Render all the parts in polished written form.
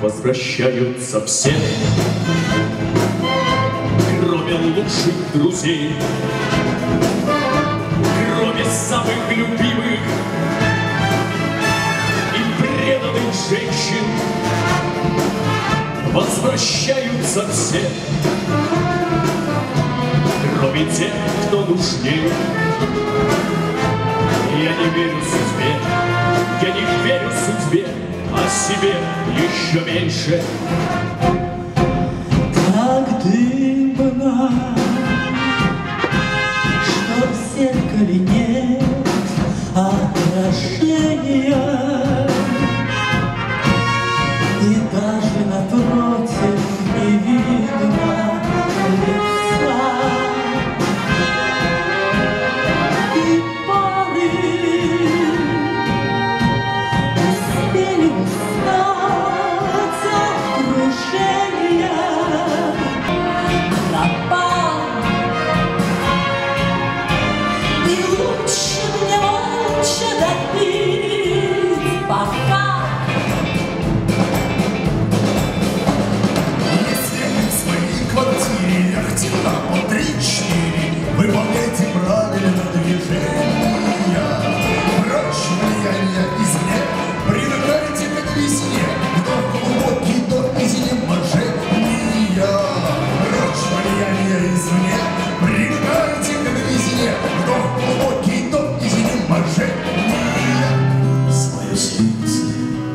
возвращаются все, кроме лучших друзей, кроме самых любимых и преданных женщин. Возвращаются все, кроме тех, кто нужнее. Я не верю судьбе, я не верю судьбе, а себе еще меньше. Как дымно, что в зеркале нет отражения, и даже напротив не видно лица. И пары успели устать от крушения. Пропал, и лучше мне молча допить, пока. По 3-4 выполняйте правильно движения. Прочь влияние извне, привыкайте к весне, вдох глубокий до изнеможения. Прочь влияние извне, привыкайте к весне, вдох глубокий до изнеможения. Свое сердце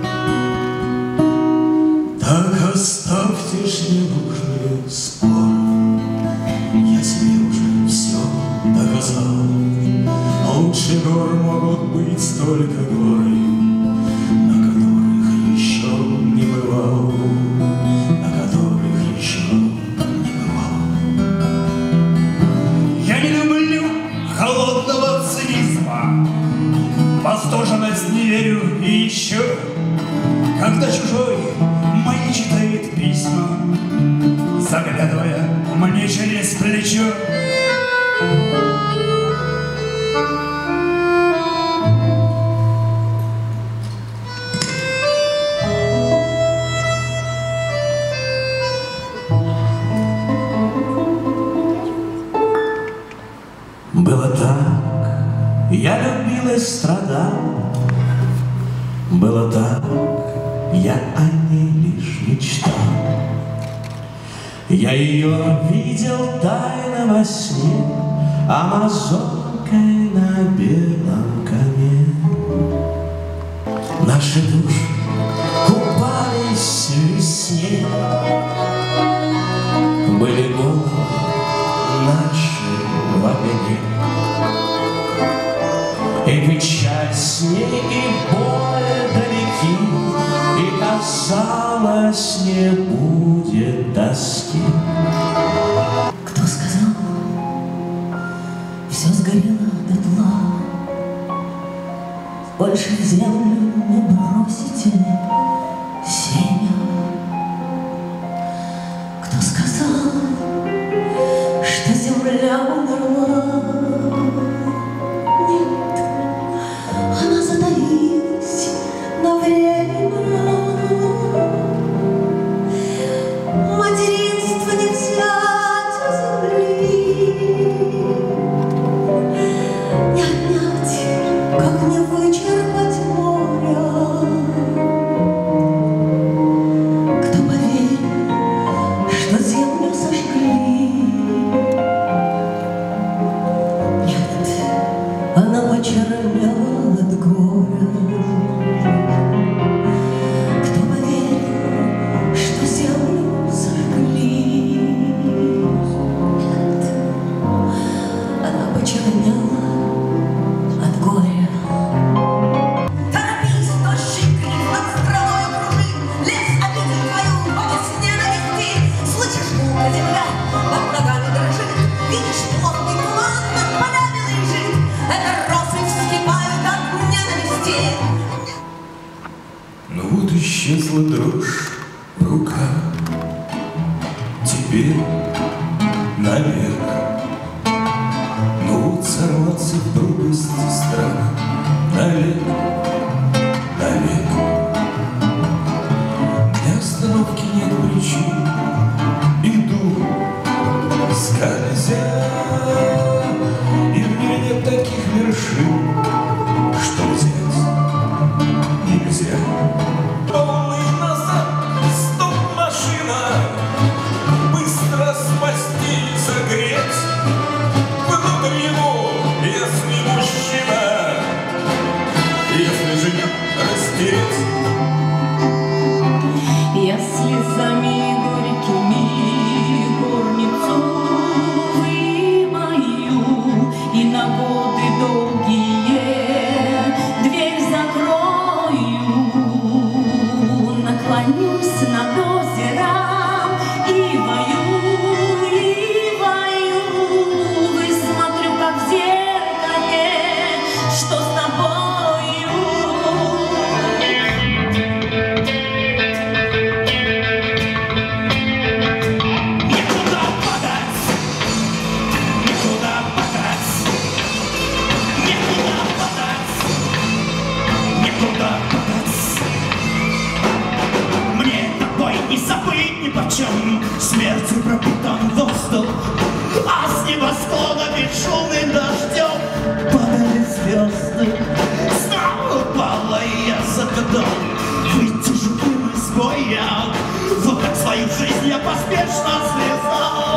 так оставьте ж ненужные споры. Я себе уже все доказал. Лучше гор могут быть только горы, на которых еще не бывал, на которых еще не бывал. Я не люблю холодного цинизма, восторженность не верю и еще, когда чужой мои читает письма, заглядывая мне через плечо. Было так, я любил и страдал. Было так, я о ней лишь мечтал. Я ее видел тайно во сне, амазонкой на белом коне. Наши души купались в весне, были головы наши в огне. И печаль с ней, и боль далеки, и казалось, не будет тоски. Кто сказал, все сгорело дотла, больше в землю не бросите семя? Кто сказал, что земля умерла? Нет, она затаилась на время. Материнство не взять у земли, не отнять, как не вычерпать моря. Кто поверит, что землю сожгли? Нет, она почернела от горя. Кто поверит, что землю сожгли? Нет, она почернела от горя. Торопись, тощий крик над страной кружит, лес обидит твою, по весне навести. Слышишь, гулка земля под ногами дрожит, видишь, плотный туман над полями лежит. Это росы вскипают от ненависти. Ну вот исчезла дрожь в руках, теперь наверх. Ну вот сорвался в пропасть страх, наверх, наверх. Не остановки нет причин. Иду, скользя, и в мире нет таких вершин, что взять нельзя. Полный назад, стоп-машина, быстро спасти и согреть. Внутри его, если мужчина, если же нет, растереть. Я слезами горькими горницу вымою, и на годы долгие дверь закрою. Наклонюсь над озером и вою, высмотрю, как в зеркале, что с тобою. Смертью пропитан воздух, а с небосклона бесшумным дождем падали звезды. Снова упала я за окном, выйти живым из боя. Вот так свою жизнь я поспешно связал.